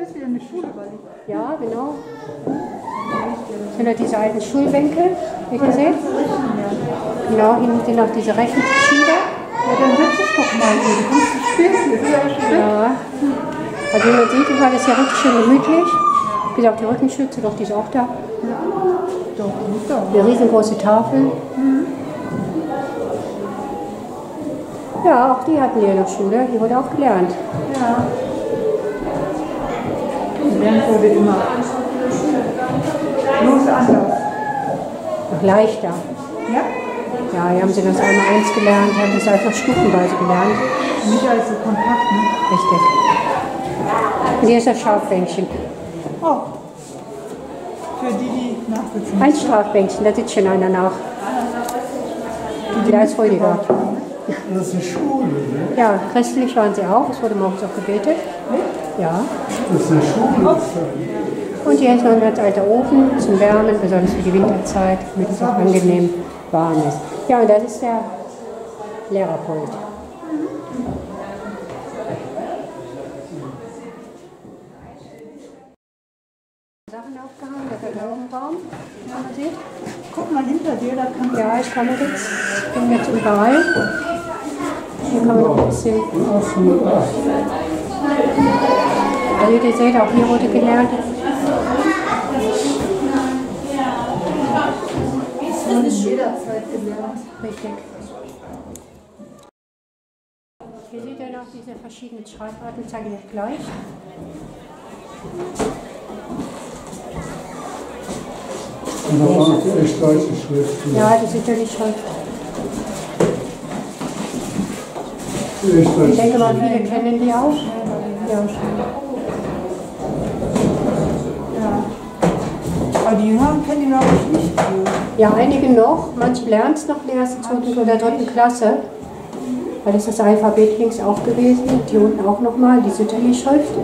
Das ist wieder eine Schule, weil ich... Ja, genau. Das sind ja diese alten Schulbänke, wie ihr seht. Genau, hinten sind auch diese Rechenschieber. Ja, dann setz dich doch mal hier. Du kannst nicht spielen. Ja. Also wie man sieht, war das ja richtig schön gemütlich. Bis auf die Rückenschütze, doch die ist auch da. Doch, die ist da. Eine riesengroße Tafel. Ja, auch die hatten hier in der Schule. Hier wurde auch gelernt. Ja. Gelernt wurde immer. Bloß anders. Noch leichter. Ja? Ja, hier haben sie das einmal eins gelernt, haben das einfach stufenweise gelernt. Nicht alles so kompakt, ne? Richtig. Und hier ist das Scharfbänkchen. Oh. Für die nachsitzen. Ein Strafbänkchen, da sitzt schon einer nach. Da ist Rüdiger. Das ist eine Schule, ne? Ja, christlich waren sie auch. Es wurde morgens auch gebetet. Ja. Das ist eine Schule. Und hier ist noch ein ganz alter Ofen zum Wärmen, besonders für die Winterzeit, damit es auch angenehm warm ist. Ja, und das ist der Lehrerpult. Sachen aufgehangen, der Garderobenraum, ja, man sieht. Guck mal hinter dir, da kann man... Ja, ich bin jetzt überall. Hier kann man noch ein bisschen... Also ihr seht, auch hier wurde gelernt. Das ist jederzeit gelernt. Richtig. Hier seht ihr noch diese verschiedenen Schreibarten, zeige ich euch gleich. Und da waren deutsche Schriften. Ja, das ist ja die Schrift. Ich denke mal, viele kennen die auch. Ja, schon. Ja. Aber die Jüngeren kennen die, glaube ich, nicht so. Ja, einige noch. Manche lernen es noch in der ersten, zweiten oder dritten Klasse. Weil das ist das Alphabet links auch gewesen. Und hier unten auch nochmal die Sütterli-Schrift.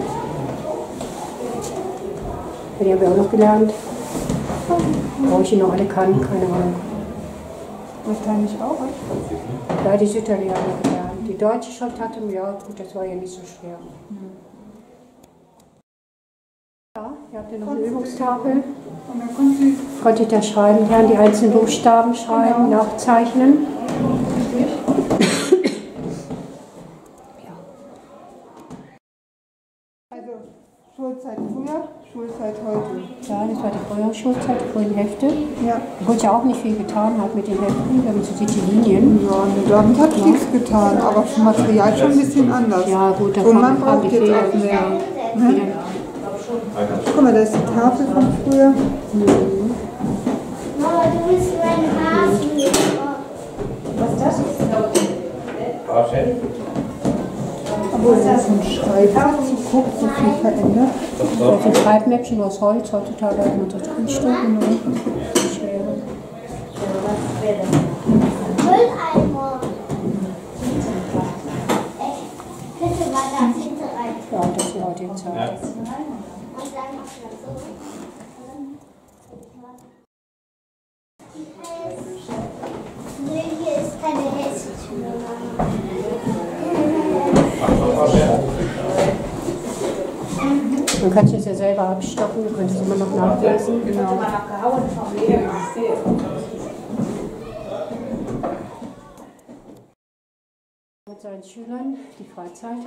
Die haben wir auch noch gelernt. Brauche ich die noch alle kann, keine Ahnung. Wahrscheinlich auch. Ja, die Sütterli haben wir gelernt. Die deutsche Schrift hatte, ja gut, das war ja nicht so schwer. Ja, ihr habt ja noch eine Übungstafel. Und dann Konnte ich da schreiben, lernen die einzelnen Buchstaben schreiben, nachzeichnen. Also Schulzeit früher, Schulzeit heute. Ja, das war die frühere Schulzeit, die frühen Hefte. Ja. Da wurde ja auch nicht viel getan hat mit den Heften, wenn man so sieht, die Linien. Ja, damit hat nichts getan, aber das Material schon ein bisschen anders. Ja, gut, da und man kam braucht die jetzt Fehler auch nicht mehr. mehr. Ne? Guck mal, da ist die Tafel von früher. Mama, du bist mein Hasen. Was ist das? Obwohl, das ist ein Schreibsatz, guck, so viel verändert. Das sind Schreibmäppchen aus Holz, heutzutage hat man so Kunststoffe. Schwere. Mülleimer. Bitte mal das hinterrein. Ja, das ist die heutige Zeit. Und dann noch so. Nee, hier ist keine Hesstür. Man kann es ja selber abstoppen, du könntest es immer noch nachlesen. Genau. Mit seinen Schülern die Freizeit.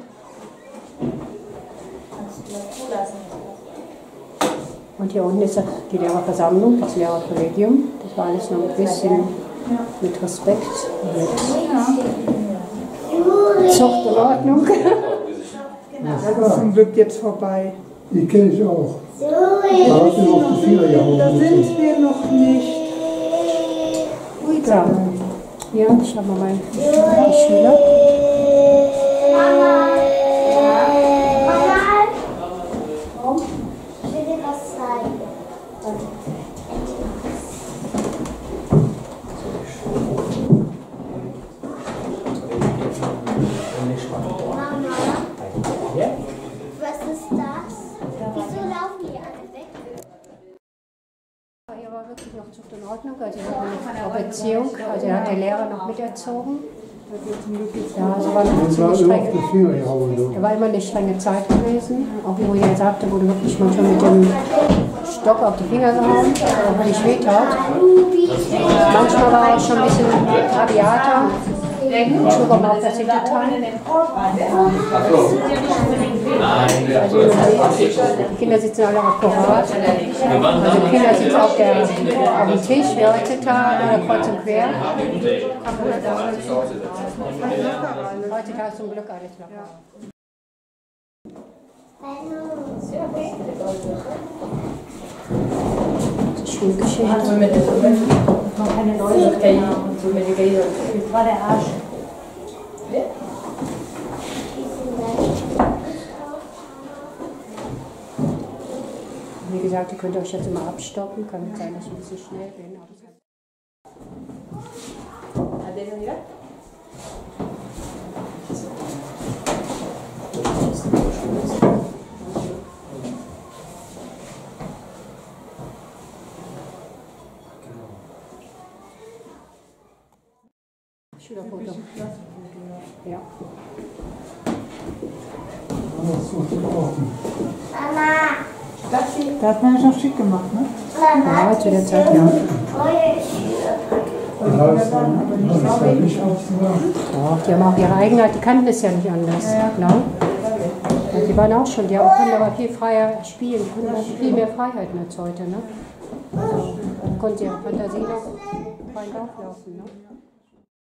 Und hier unten ist die Lehrerversammlung, das Lehrerkollegium. Das war alles noch ein bisschen mit Respekt, mit Zucht und Ordnung. Das ist zum Glück jetzt vorbei. Die kenne ich auch. So, Da hat sie noch die 4er Jahre. Da sind wir noch nicht. Ui, So, hier schauen wir mal die Schüler. Mama. Mama. Ich will dir was zeigen. Mama. Was ist das? Wieso laufen die alle weg? Hier war wirklich noch Zucht und Ordnung, also er hat eine Erziehung, also er hat der Lehrer noch miterzogen. Ja, sie war noch Dann ziemlich war auf die streng. Finger gehauen. So. Da war immer eine strenge Zeit gewesen. Auch wie Julia sagte, wurde wirklich manchmal mit dem Stock auf die Finger gehauen, wo die weh tat. Manchmal war er auch schon ein bisschen rabiater. Ich schlug auch mal auf das Hinterteil. Also die Kinder sitzen alle akkurat. Also die Kinder sitzen auf dem Tisch, wer heutzutage kreuz und quer. Heutzutage ist zum Glück alles locker. Schulgeschichte. Noch keine neue und so mit der Gäste. Das war der Arsch. Wie gesagt, ihr könnt euch jetzt immer abstoppen. Kann nicht sein, dass ich ein bisschen schnell bin. Schülerfoto. Ja. Mama, Da hat man ja schon schick gemacht, ne? Ja, zu der Zeit, ja. Ja, das war nicht aufzumachen. Doch, die haben auch ihre Eigenheit, die kannten es ja nicht anders. Ne? Und die waren auch schon, die konnten aber viel freier spielen, die konnten viel mehr Freiheiten als heute. Ne? Also, konnten sie ihre Fantasie noch freien Lauf laufen. Ne?